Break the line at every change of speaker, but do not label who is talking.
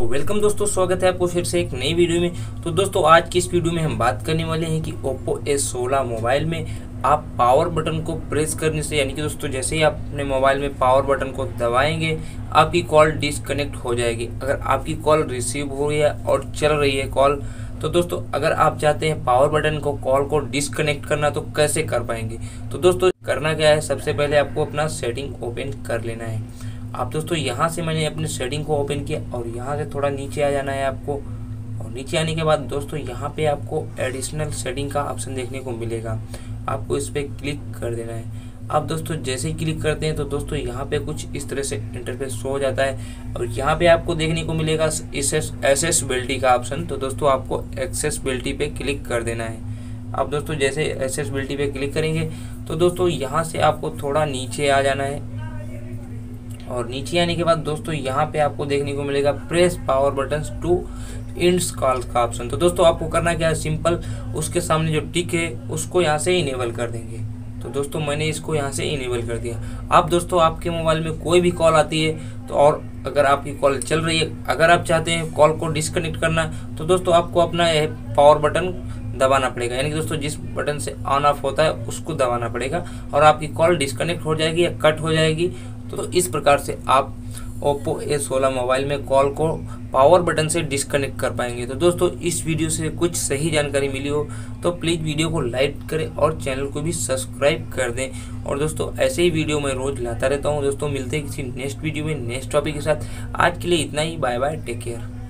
तो वेलकम दोस्तों, स्वागत है आपको फिर से एक नई वीडियो में। तो दोस्तों आज की इस वीडियो में हम बात करने वाले हैं कि Oppo A16 मोबाइल में आप पावर बटन को प्रेस करने से, यानी कि दोस्तों जैसे ही आप अपने मोबाइल में पावर बटन को दबाएंगे आपकी कॉल डिसकनेक्ट हो जाएगी। अगर आपकी कॉल रिसीव हो रही है और चल रही है कॉल, तो दोस्तों अगर आप चाहते हैं पावर बटन को कॉल को डिसकनेक्ट करना तो कैसे कर पाएंगे। तो दोस्तों करना क्या है, सबसे पहले आपको अपना सेटिंग ओपन कर लेना है। आप दोस्तों यहाँ से मैंने अपने सेटिंग को ओपन किया और यहाँ से थोड़ा नीचे आ जाना है आपको। और नीचे आने के बाद दोस्तों यहाँ पे आपको एडिशनल सेटिंग का ऑप्शन देखने को मिलेगा, आपको इस पर क्लिक कर देना है। आप दोस्तों जैसे ही क्लिक करते हैं तो दोस्तों यहाँ पे कुछ इस तरह से इंटरफेस शो हो जाता है और यहाँ पे आपको देखने को मिलेगा एक्सेसिबिलिटी का ऑप्शन। तो दोस्तों आपको एक्सेसिबिलिटी पे क्लिक कर देना है। आप दोस्तों जैसे एक्सेसिबिलिटी पे क्लिक करेंगे तो दोस्तों यहाँ से आपको थोड़ा नीचे आ जाना है और नीचे आने के बाद दोस्तों यहाँ पे आपको देखने को मिलेगा press power buttons to install का ऑप्शन। तो दोस्तों आपको करना क्या है, सिंपल उसके सामने जो टिक है उसको यहाँ से इनेबल कर देंगे। तो दोस्तों मैंने इसको यहाँ से इनेबल कर दिया। आप दोस्तों आपके मोबाइल में कोई भी कॉल आती है तो और अगर आपकी कॉल चल रही है, अगर आप चाहते हैं कॉल को डिस्कनेक्ट करना, तो दोस्तों आपको अपना यह पावर बटन दबाना पड़ेगा, यानी कि दोस्तों जिस बटन से ऑन ऑफ होता है उसको दबाना पड़ेगा और आपकी कॉल डिस्कनेक्ट हो जाएगी या कट हो जाएगी। तो इस प्रकार से आप Oppo A16 मोबाइल में कॉल को पावर बटन से डिस्कनेक्ट कर पाएंगे। तो दोस्तों इस वीडियो से कुछ सही जानकारी मिली हो तो प्लीज़ वीडियो को लाइक करें और चैनल को भी सब्सक्राइब कर दें। और दोस्तों ऐसे ही वीडियो मैं रोज़ लाता रहता हूं। दोस्तों मिलते हैं किसी नेक्स्ट वीडियो में नेक्स्ट टॉपिक के साथ। आज के लिए इतना ही, बाय बाय, टेक केयर।